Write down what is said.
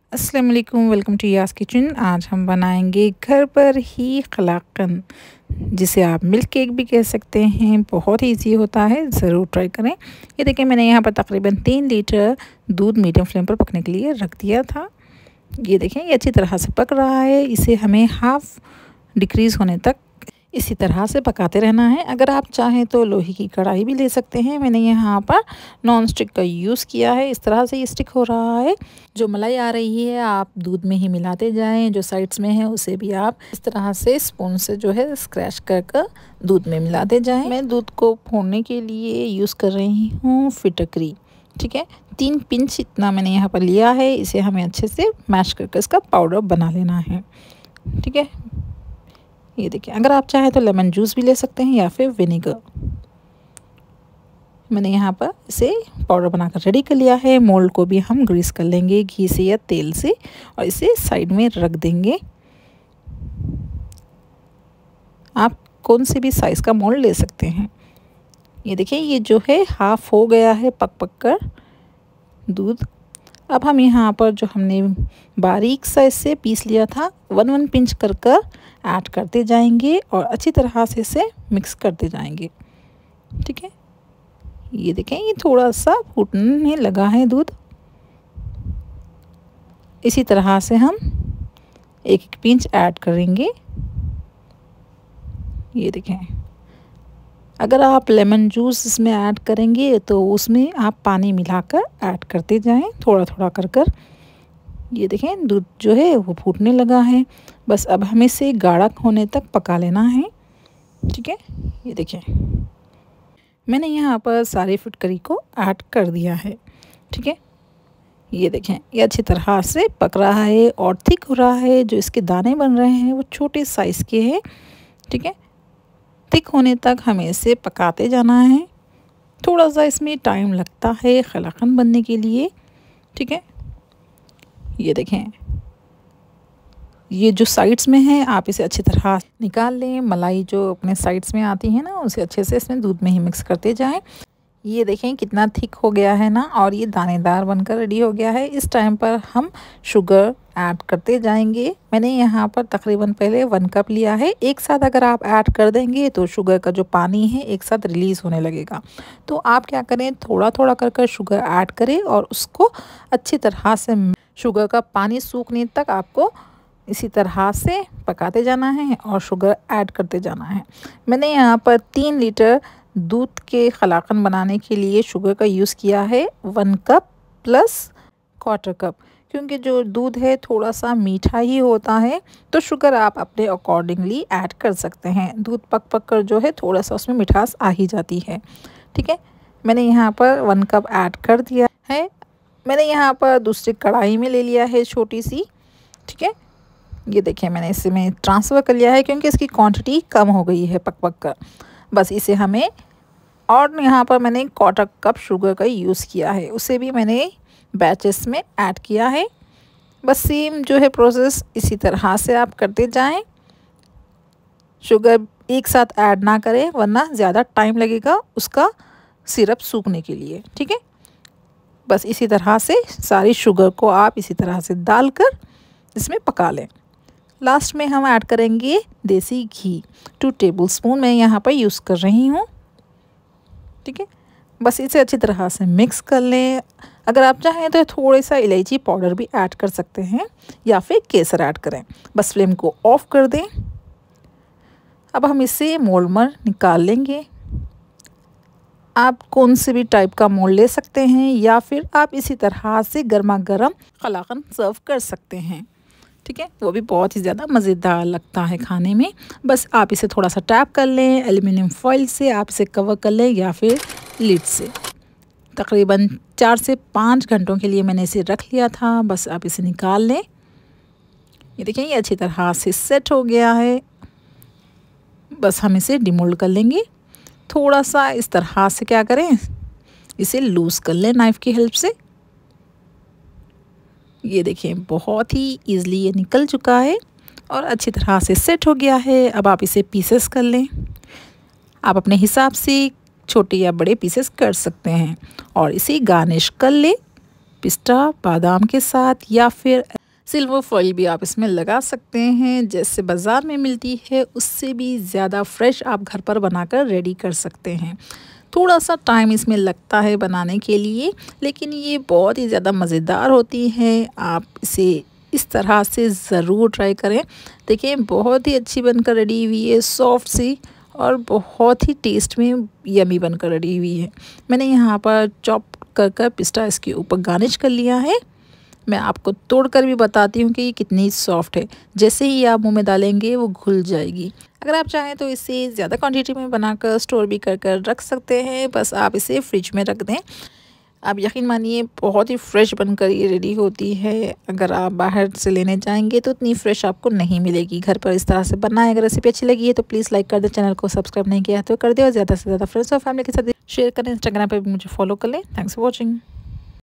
अस्सलाम वालेकुम, welcome to Yas kitchen. आज हम बनाएंगे घर पर ही कलाकंद, जिसे आप मिल्क केक भी कह सकते हैं। बहुत ही ईजी होता है, ज़रूर ट्राई करें। ये देखिए, मैंने यहाँ पर तकरीबन 3 लीटर दूध मीडियम फ्लेम पर पकने के लिए रख दिया था। ये देखें, ये अच्छी तरह से पक रहा है। इसे हमें हाफ़ डिक्रीज़ होने तक इसी तरह से पकाते रहना है। अगर आप चाहें तो लोहे की कढ़ाई भी ले सकते हैं। मैंने यहाँ पर नॉन स्टिक का यूज़ किया है। इस तरह से ये स्टिक हो रहा है। जो मलाई आ रही है आप दूध में ही मिलाते जाएं। जो साइड्स में है उसे भी आप इस तरह से स्पून से जो है स्क्रैच कर दूध में मिलाते जाएं। मैं दूध को फोड़ने के लिए यूज़ कर रही हूँ फिटकरी। ठीक है, 3 पिंच इतना मैंने यहाँ पर लिया है। इसे हमें अच्छे से मैश करके इसका पाउडर बना लेना है। ठीक है, ये देखिए, अगर आप चाहें तो लेमन जूस भी ले सकते हैं या फिर विनेगर। मैंने यहाँ पर इसे पाउडर बनाकर रेडी कर लिया है। मोल्ड को भी हम ग्रीस कर लेंगे घी से या तेल से और इसे साइड में रख देंगे। आप कौन से भी साइज़ का मोल्ड ले सकते हैं। ये देखिए, ये जो है हाफ़ हो गया है पक कर दूध। अब हम यहाँ पर जो हमने बारीक साइज से पीस लिया था 1 पिंच कर ऐड करते जाएंगे और अच्छी तरह से इसे मिक्स करते जाएंगे। ठीक है, ये देखें, ये थोड़ा सा फूटने लगा है दूध। इसी तरह से हम 1 पिंच ऐड करेंगे। ये देखें, अगर आप लेमन जूस इसमें ऐड करेंगे तो उसमें आप पानी मिलाकर ऐड करते जाएं, थोड़ा थोड़ा कर। ये देखें, दूध जो है वो फूटने लगा है। बस अब हमें इसे गाढ़ा होने तक पका लेना है। ठीक है, ये देखें, मैंने यहाँ पर सारे फिटकरी को ऐड कर दिया है। ठीक है, ये देखें, ये अच्छी तरह से पक रहा है और थिक हो रहा है। जो इसके दाने बन रहे हैं वो छोटे साइज़ के हैं। ठीक है, थिक होने तक हमें इसे पकाते जाना है। थोड़ा सा इसमें टाइम लगता है कलाकंद बनने के लिए। ठीक है, ये देखें, ये जो साइड्स में है आप इसे अच्छी तरह निकाल लें। मलाई जो अपने साइड्स में आती है ना, उसे अच्छे से इसमें दूध में ही मिक्स करते जाएं। ये देखें कितना थिक हो गया है ना, और ये दानेदार बनकर रेडी हो गया है। इस टाइम पर हम शुगर ऐड करते जाएंगे। मैंने यहाँ पर तकरीबन पहले 1 कप लिया है। एक साथ अगर आप ऐड कर देंगे तो शुगर का जो पानी है एक साथ रिलीज़ होने लगेगा। तो आप क्या करें, थोड़ा थोड़ा कर शुगर ऐड करें और उसको अच्छी तरह से शुगर का पानी सूखने तक आपको इसी तरह से पकाते जाना है और शुगर ऐड करते जाना है। मैंने यहाँ पर 3 लीटर दूध के कलाकंद बनाने के लिए शुगर का यूज़ किया है 1 कप प्लस 1/4 कप, क्योंकि जो दूध है थोड़ा सा मीठा ही होता है। तो शुगर आप अपने अकॉर्डिंगली ऐड कर सकते हैं। दूध पक कर जो है थोड़ा सा उसमें मिठास आ ही जाती है। ठीक है, मैंने यहाँ पर 1 कप ऐड कर दिया है। मैंने यहाँ पर दूसरी कढ़ाई में ले लिया है छोटी सी। ठीक है, ये देखिए, मैंने इसमें ट्रांसफ़र कर लिया है क्योंकि इसकी क्वांटिटी कम हो गई है पक कर। बस इसे हमें, और यहाँ पर मैंने 1/4 कप शुगर का यूज़ किया है, उसे भी मैंने बैचेस में ऐड किया है। बस सेम जो है प्रोसेस इसी तरह से आप करते जाएं। शुगर एक साथ ऐड ना करें वरना ज़्यादा टाइम लगेगा उसका सिरप सूखने के लिए। ठीक है, बस इसी तरह से सारी शुगर को आप इसी तरह से डालकर इसमें पका लें। लास्ट में हम ऐड करेंगे देसी घी। 2 टेबलस्पून मैं यहाँ पर यूज़ कर रही हूँ। ठीक है, बस इसे अच्छी तरह से मिक्स कर लें। अगर आप चाहें तो थोड़ा सा इलायची पाउडर भी ऐड कर सकते हैं या फिर केसर ऐड करें। बस फ्लेम को ऑफ कर दें। अब हम इसे मोल्ड में निकाल लेंगे। आप कौन से भी टाइप का मोल्ड ले सकते हैं या फिर आप इसी तरह से गर्मा गर्म कलाकंद सर्व कर सकते हैं। ठीक है, वो भी बहुत ही ज़्यादा मज़ेदार लगता है खाने में। बस आप इसे थोड़ा सा टैप कर लें, एल्युमिनियम फॉइल से आप इसे कवर कर लें या फिर लिड से। तकरीबन 4 से 5 घंटों के लिए मैंने इसे रख लिया था। बस आप इसे निकाल लें। ये देखें, ये अच्छी तरह से सेट हो गया है। बस हम इसे डिमोल्ड कर लेंगे। थोड़ा सा इस तरह से क्या करें, इसे लूज़ कर लें नाइफ़ की हेल्प से। ये देखें, बहुत ही ईज़िली ये निकल चुका है और अच्छी तरह से सेट हो गया है। अब आप इसे पीसेस कर लें। आप अपने हिसाब से छोटे या बड़े पीसेस कर सकते हैं और इसे गार्निश कर लें पिस्ता बादाम के साथ या फिर सिल्वर फॉइल भी आप इसमें लगा सकते हैं। जैसे बाज़ार में मिलती है उससे भी ज़्यादा फ्रेश आप घर पर बनाकर रेडी कर सकते हैं। थोड़ा सा टाइम इसमें लगता है बनाने के लिए, लेकिन ये बहुत ही ज़्यादा मज़ेदार होती है। आप इसे इस तरह से ज़रूर ट्राई करें। देखिए बहुत ही अच्छी बनकर रेडी हुई है, सॉफ्ट सी और बहुत ही टेस्ट में यमी बनकर रेडी हुई है। मैंने यहाँ पर चॉप कर पिस्ता इसके ऊपर गार्निश कर लिया है। मैं आपको तोड़कर भी बताती हूँ कि ये कितनी सॉफ्ट है। जैसे ही आप मुंह में डालेंगे वो घुल जाएगी। अगर आप चाहें तो इसे ज़्यादा क्वांटिटी में बनाकर स्टोर भी कर रख सकते हैं। बस आप इसे फ्रिज में रख दें। आप यकीन मानिए बहुत ही फ्रेश बनकर ये रेडी होती है। अगर आप बाहर से लेने जाएंगे तो इतनी फ्रेश आपको नहीं मिलेगी। घर पर इस तरह से बनाएं। अगर रेसिपी अच्छी लगी है तो प्लीज़ लाइक कर दें, चैनल को सब्सक्राइब नहीं किया तो कर दें और ज़्यादा से ज़्यादा फ्रेंड्स और फैमिली के साथ शेयर करें। इंस्टाग्राम पर भी मुझे फॉलो कर लें। Thanks for watching.